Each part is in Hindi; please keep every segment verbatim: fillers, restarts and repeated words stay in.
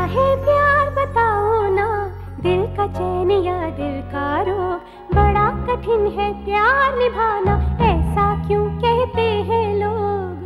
है प्यार बताओ ना, दिल का चैन या दिल का रोग, बड़ा कठिन है प्यार निभाना, ऐसा क्यों कहते हैं लोग।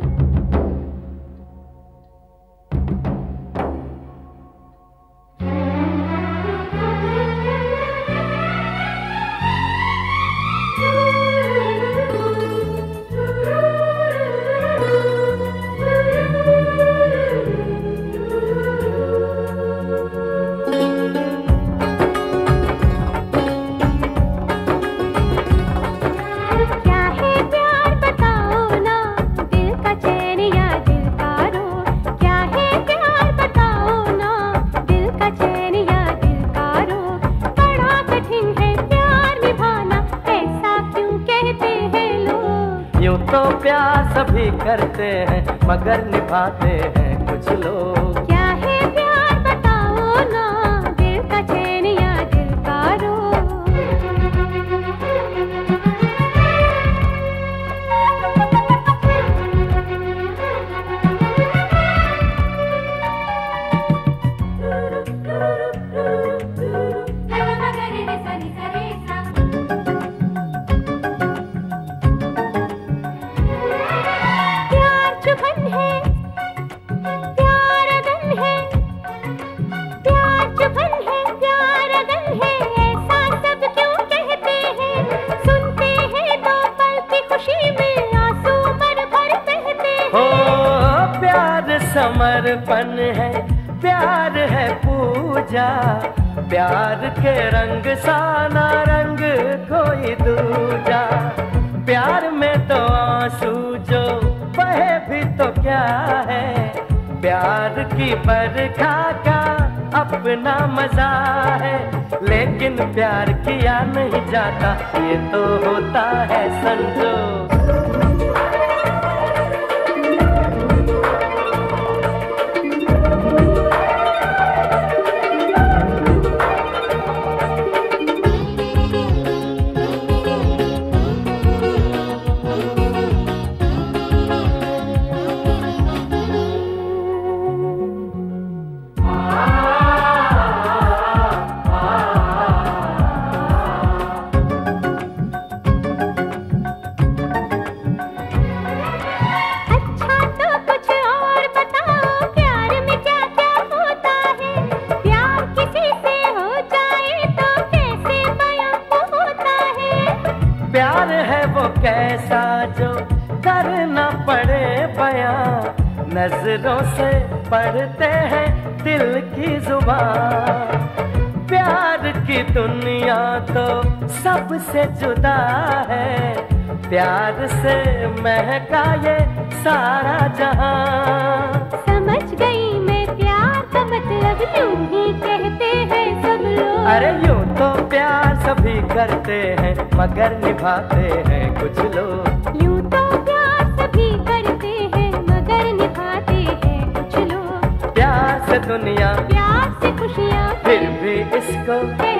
यूं तो प्यार सभी करते हैं मगर निभाते हैं कुछ लोग। क्या है प्यार बताओ ना, दिल का चैन या दिल का समर्पण है, प्यार है पूजा, प्यार के रंग सा ना रंग कोई दूजा। प्यार में तो आंसू जो बहे भी तो क्या है, प्यार की बरखा का अपना मजा है। लेकिन प्यार किया नहीं जाता, ये तो होता है संजोग। प्यार है वो कैसा जो करना पड़े बयां, नजरों से पढ़ते हैं दिल की जुबान। प्यार की दुनिया तो सबसे जुदा है, प्यार से महका ये सारा जहां। समझ गई मैं प्यार का मतलब, यूं ही कहते हैं सब लोग। अरे यूं तो प्यार सभी करते हैं मगर निभाते हैं कुछ लोग। यूं तो प्यार सभी करते हैं मगर निभाते हैं कुछ लोग। प्यार से दुनिया, प्यार से खुशियाँ, फिर भी इसको